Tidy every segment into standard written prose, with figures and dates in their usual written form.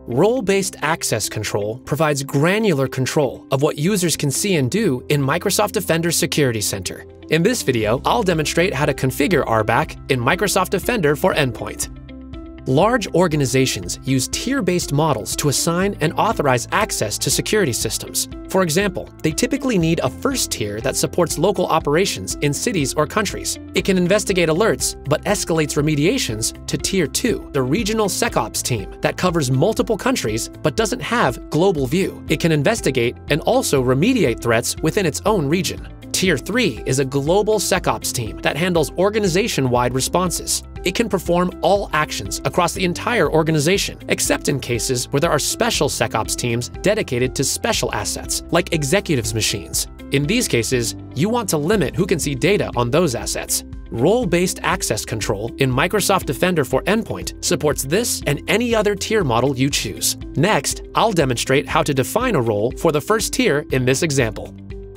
Role-based access control provides granular control of what users can see and do in Microsoft Defender Security Center. In this video, I'll demonstrate how to configure RBAC in Microsoft Defender for Endpoint. Large organizations use tier-based models to assign and authorize access to security systems. For example, they typically need a first tier that supports local operations in cities or countries. It can investigate alerts, but escalates remediations to Tier 2, the regional SecOps team that covers multiple countries but doesn't have global view. It can investigate and also remediate threats within its own region. Tier 3 is a global SecOps team that handles organization-wide responses. It can perform all actions across the entire organization, except in cases where there are special SecOps teams dedicated to special assets, like executives' machines. In these cases, you want to limit who can see data on those assets. Role-based access control in Microsoft Defender for Endpoint supports this and any other tier model you choose. Next, I'll demonstrate how to define a role for the first tier in this example.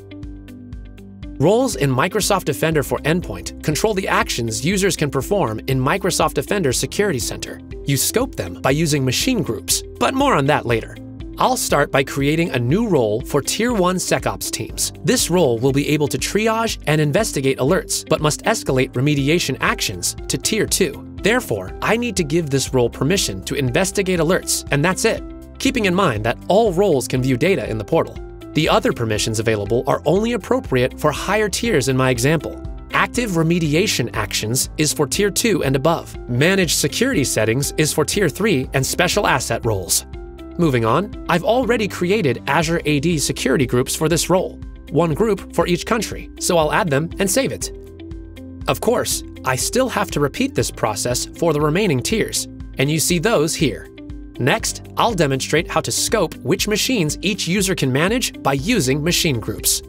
Roles in Microsoft Defender for Endpoint control the actions users can perform in Microsoft Defender Security Center. You scope them by using machine groups, but more on that later. I'll start by creating a new role for Tier 1 SecOps teams. This role will be able to triage and investigate alerts, but must escalate remediation actions to Tier 2. Therefore, I need to give this role permission to investigate alerts, and that's it, keeping in mind that all roles can view data in the portal. The other permissions available are only appropriate for higher tiers in my example. Active remediation actions is for Tier 2 and above. Managed security settings is for Tier 3 and special asset roles. Moving on, I've already created Azure AD security groups for this role. One group for each country, so I'll add them and save it. Of course, I still have to repeat this process for the remaining tiers, and you see those here. Next, I'll demonstrate how to scope which machines each user can manage by using machine groups.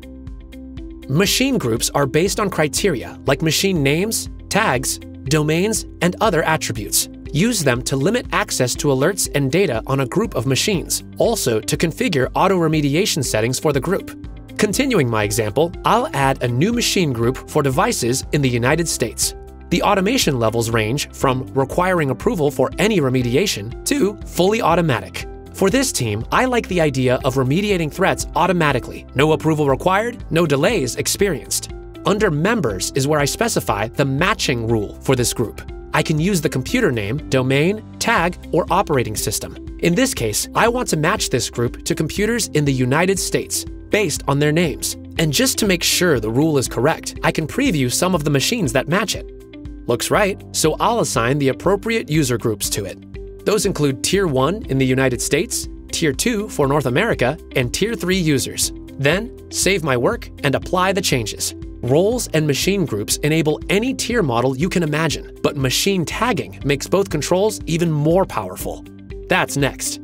Machine groups are based on criteria like machine names, tags, domains, and other attributes. Use them to limit access to alerts and data on a group of machines, also to configure auto-remediation settings for the group. Continuing my example, I'll add a new machine group for devices in the United States. The automation levels range from requiring approval for any remediation to fully automatic. For this team, I like the idea of remediating threats automatically. No approval required, no delays experienced. Under Members is where I specify the matching rule for this group. I can use the computer name, domain, tag, or operating system. In this case, I want to match this group to computers in the United States based on their names. And just to make sure the rule is correct, I can preview some of the machines that match it. Looks right, so I'll assign the appropriate user groups to it. Those include Tier 1 in the United States, Tier 2 for North America, and Tier 3 users. Then, save my work and apply the changes. Roles and machine groups enable any tier model you can imagine, but machine tagging makes both controls even more powerful. That's next.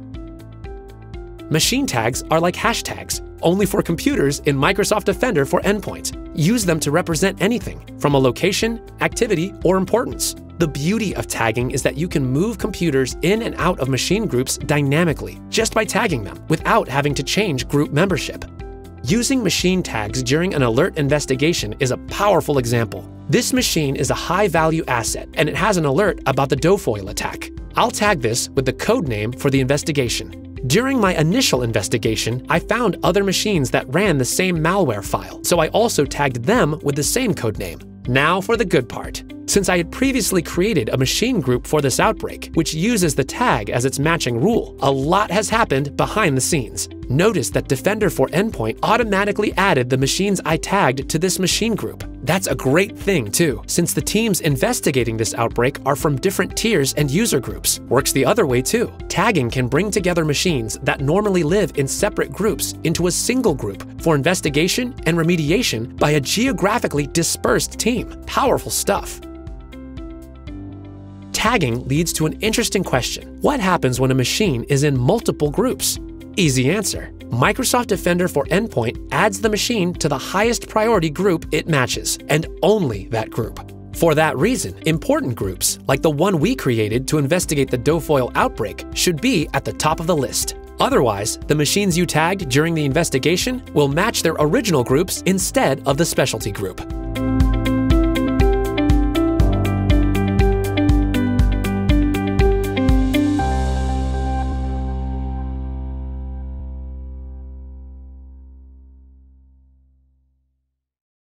Machine tags are like hashtags, only for computers in Microsoft Defender for Endpoint. Use them to represent anything, from a location, activity, or importance. The beauty of tagging is that you can move computers in and out of machine groups dynamically, just by tagging them, without having to change group membership. Using machine tags during an alert investigation is a powerful example. This machine is a high-value asset, and it has an alert about the Doughfoil attack. I'll tag this with the code name for the investigation. During my initial investigation, I found other machines that ran the same malware file, so I also tagged them with the same codename. Now for the good part. Since I had previously created a machine group for this outbreak, which uses the tag as its matching rule, a lot has happened behind the scenes. Notice that Defender for Endpoint automatically added the machines I tagged to this machine group. That's a great thing too, since the teams investigating this outbreak are from different tiers and user groups. Works the other way too. Tagging can bring together machines that normally live in separate groups into a single group for investigation and remediation by a geographically dispersed team. Powerful stuff. Tagging leads to an interesting question. What happens when a machine is in multiple groups? Easy answer. Microsoft Defender for Endpoint adds the machine to the highest priority group it matches, and only that group. For that reason, important groups, like the one we created to investigate the Doughfoil outbreak, should be at the top of the list. Otherwise, the machines you tagged during the investigation will match their original groups instead of the specialty group.